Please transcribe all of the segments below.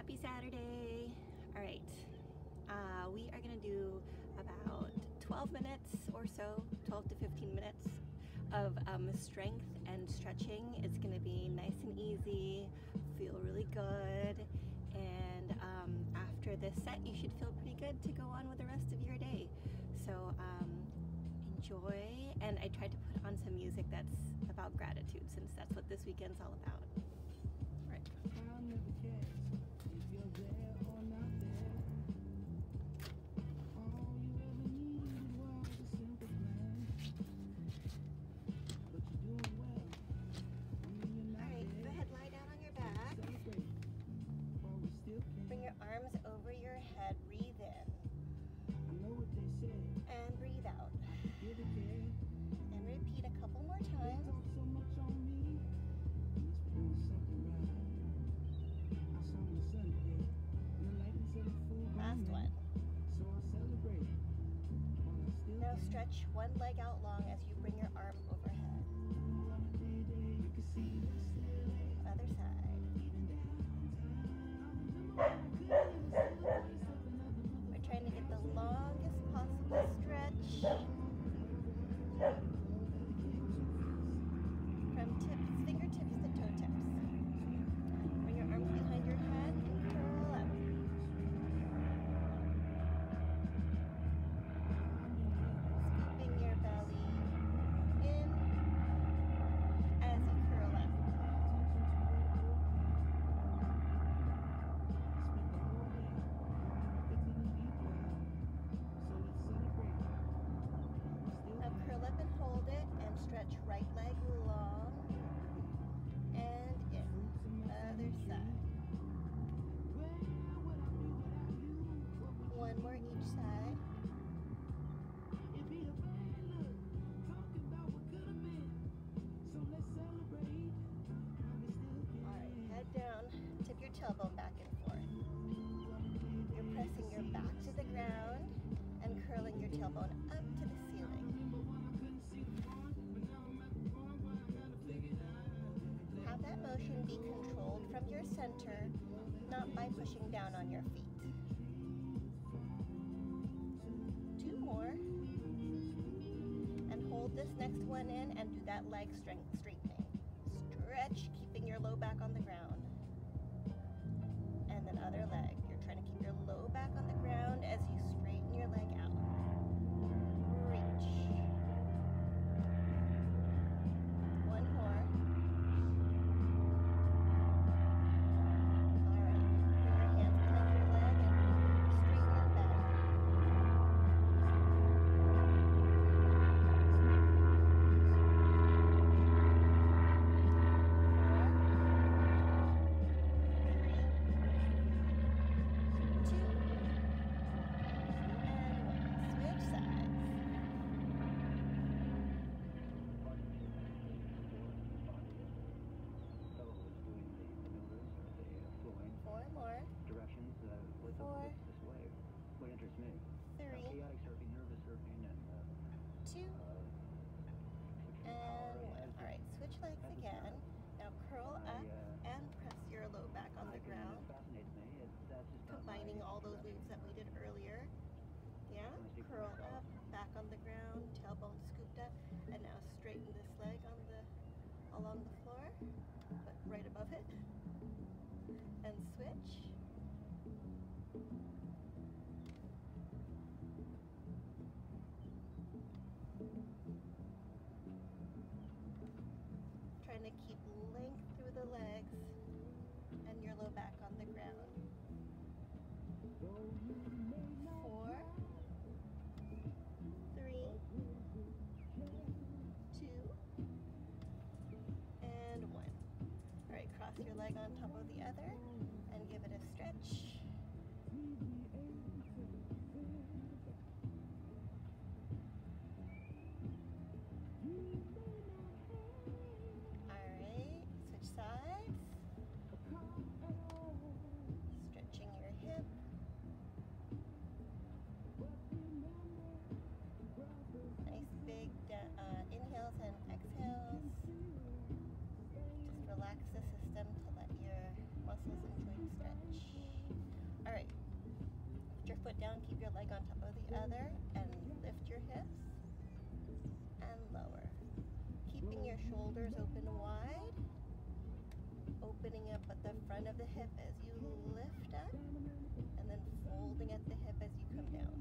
Happy Saturday. All right, we are gonna do about 12 minutes or so, 12 to 15 minutes of strength and stretching. It's gonna be nice and easy, feel really good, and after this set you should feel pretty good to go on with the rest of your day. So enjoy, and I tried to put on some music that's about gratitude since that's what this weekend's all about. Right. I'll never catch if you're there or not there. All you ever needed was a simple plan. But you're doing well. I mean, you're not Alright, there. go ahead, lie down on your back. Celebrate while we still can. Bring your arms over your head, breathe in. I know what they say. And breathe out. Give it care. And repeat a couple more They times. talk so much on me. Must be doing something right. I saw my son today. And the lightness of the full Last moon. one. So I celebrate while I still Now can. stretch one leg out long as you bring your arm overhead. You can see the ceiling. Other side. We're trying to get the longest possible stretch from fingertips to toe tips. Bring your arms behind your head and curl up. Scooping your belly in as you curl up. Now curl up and hold it and stretch right leg long and in. Other side. One more each side. Alright, head down, tip your tailbone back and forth. You're pressing your back to the ground and curling your tailbone up to the ceiling. Have that motion be controlled from your center, not by pushing down on your feet. Two more. And hold this next one in and do that leg straightening. Stretch, keeping your low back on the ground. And then other leg. You're trying to keep your low back on the ground as you straighten your leg out. Reach. One more. Alright. Bring your hands behind your leg and straighten your back. Directions with Four. this way. What interests me? Three. Chaotic surfing, nervous surfing, and Two. And one. Alright, switch legs again. Now curl up and press your low back on the ground. Fascinates me. That's just Combining all those moves that we did earlier. Yeah, curl up, back on the ground, tailbone scooped up, and now straighten this leg along the floor, but right above it, and switch. Trying to keep length through the legs and your low back on the ground. 4, 3, 2, and 1. Alright, cross your leg on top of the other and give it a stretch. Alright, switch sides. Stretching your hip. Nice big inhales and exhales. Just relax the system to let your muscles other and lift your hips and lower. Keeping your shoulders open wide, opening up at the front of the hip as you lift up, and then folding at the hip as you come down.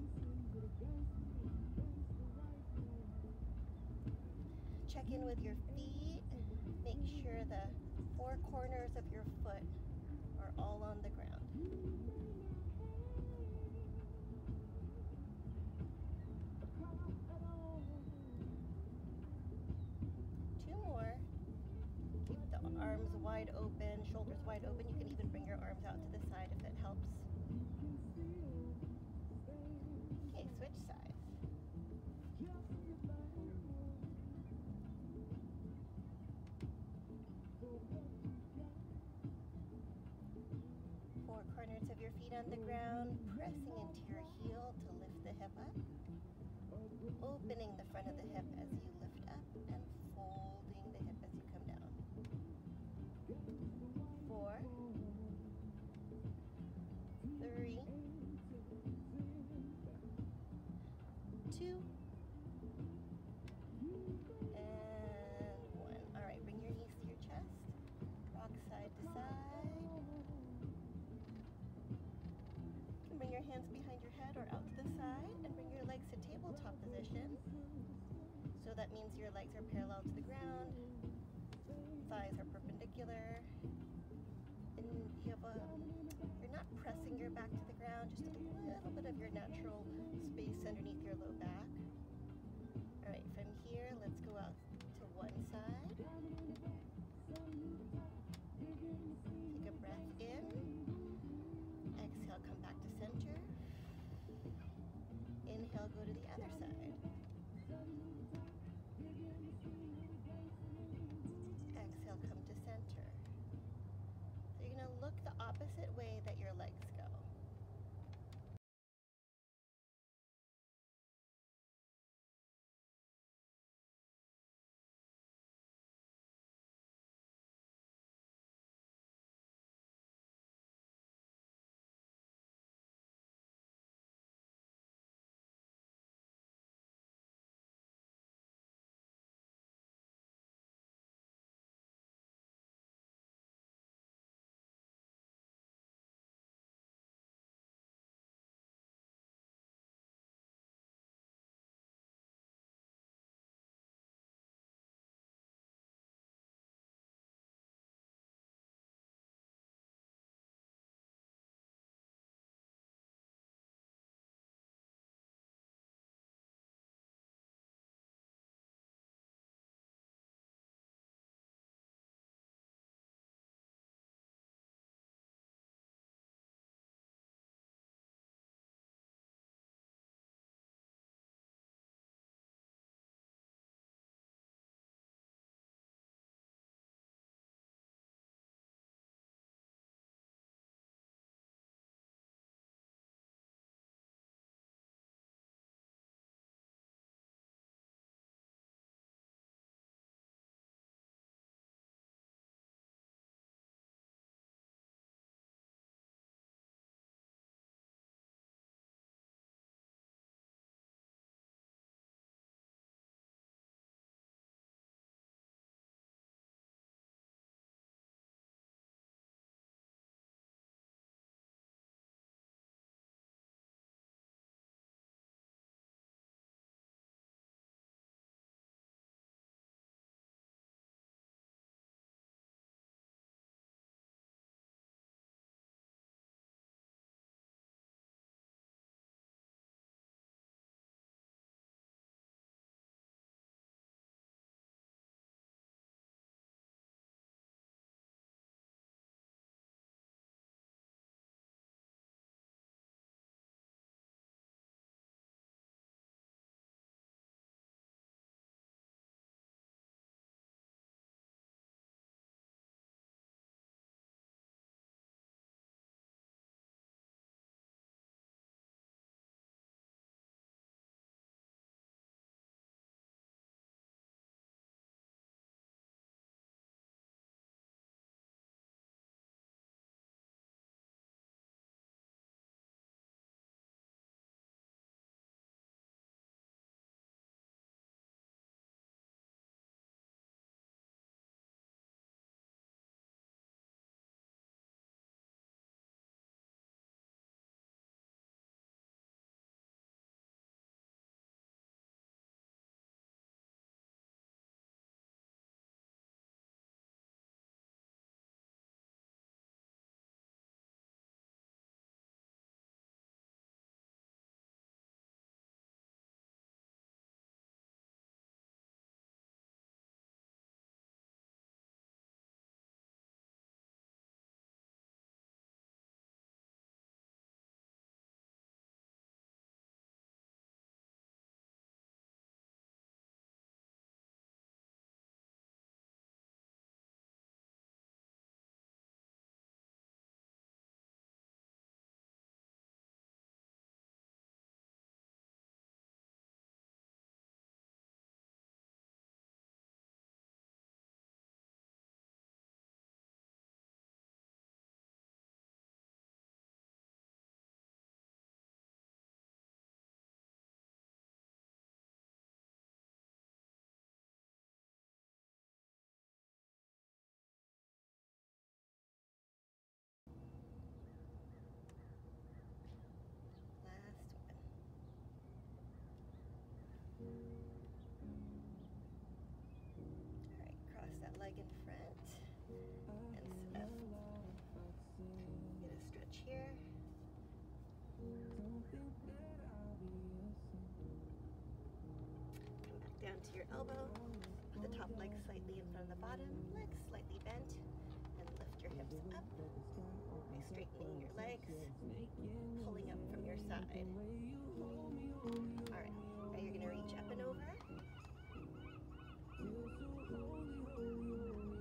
Check in with your feet. Make sure the four corners of your foot are all on the ground. Two more. Keep the arms wide open, shoulders wide open. You can even bring your arms out to the side if it helps. Okay, switch sides. Four corners of your feet on the ground, pressing into your heel to lift the hip up. Opening the front of the hip as you lift up and folding the hip as you come down. 4, 3, 2, and 1. All right, bring your knees to your chest. Rock side to side. You can bring your hands behind your head or out to the side and bring your legs to tabletop position. So that means your legs are parallel to the ground, thighs are perpendicular, and you're not pressing your back to the ground, just a little bit of your natural space underneath your low back. All right, from here, let's go out to one side. Take a breath in. Exhale, come back to center. Inhale, go to the other side. to your elbow. Put the top leg slightly in front of the bottom, legs slightly bent, and lift your hips up by straightening your legs, pulling up from your side. Alright, now you're going to reach up and over.